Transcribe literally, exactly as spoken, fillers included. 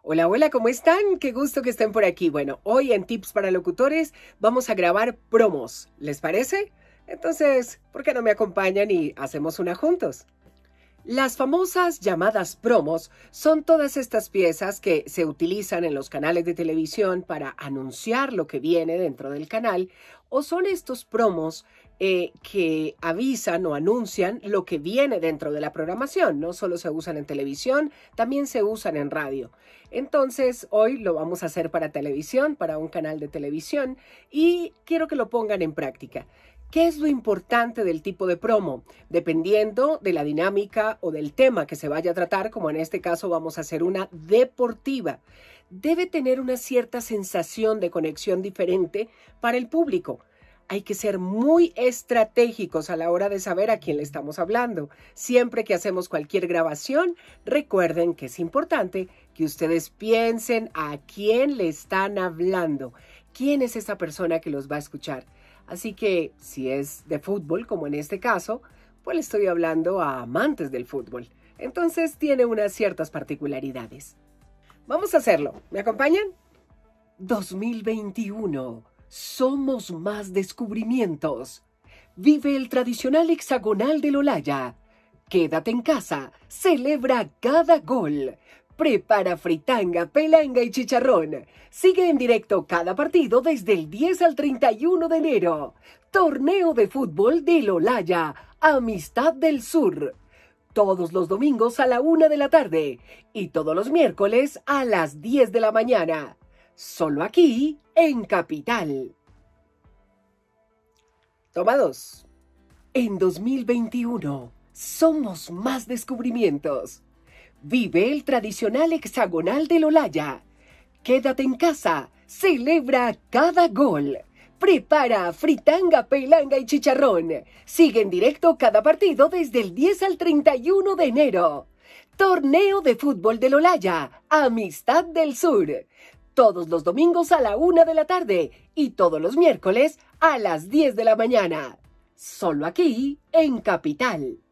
Hola, hola, ¿cómo están? Qué gusto que estén por aquí. Bueno, hoy en Tips para Locutores vamos a grabar promos. ¿Les parece? Entonces, ¿por qué no me acompañan y hacemos una juntos? Las famosas llamadas promos son todas estas piezas que se utilizan en los canales de televisión para anunciar lo que viene dentro del canal, o son estos promos eh, que avisan o anuncian lo que viene dentro de la programación. No solo se usan en televisión, también se usan en radio. Entonces, hoy lo vamos a hacer para televisión, para un canal de televisión, y quiero que lo pongan en práctica. ¿Qué es lo importante del tipo de promo? Dependiendo de la dinámica o del tema que se vaya a tratar, como en este caso vamos a hacer una deportiva, debe tener una cierta sensación de conexión diferente para el público. Hay que ser muy estratégicos a la hora de saber a quién le estamos hablando. Siempre que hacemos cualquier grabación, recuerden que es importante que ustedes piensen a quién le están hablando. ¿Quién es esa persona que los va a escuchar? Así que, si es de fútbol, como en este caso, pues le estoy hablando a amantes del fútbol. Entonces, tiene unas ciertas particularidades. Vamos a hacerlo. ¿Me acompañan? dos mil veintiuno. Somos más descubrimientos. Vive el tradicional hexagonal del Olaya. Quédate en casa. Celebra cada gol. Prepara fritanga, pelanga y chicharrón. Sigue en directo cada partido desde el diez al treinta y uno de enero. Torneo de fútbol del Olaya, Amistad del Sur. Todos los domingos a la una de la tarde y todos los miércoles a las diez de la mañana. Solo aquí, en Capital. Toma dos. En dos mil veintiuno, somos más descubrimientos. Vive el tradicional hexagonal del Olaya. Quédate en casa. Celebra cada gol. Prepara fritanga, pelanga y chicharrón. Sigue en directo cada partido desde el diez al treinta y uno de enero. Torneo de fútbol del Olaya, Amistad del Sur. Todos los domingos a la una de la tarde y todos los miércoles a las diez de la mañana. Solo aquí en Capital.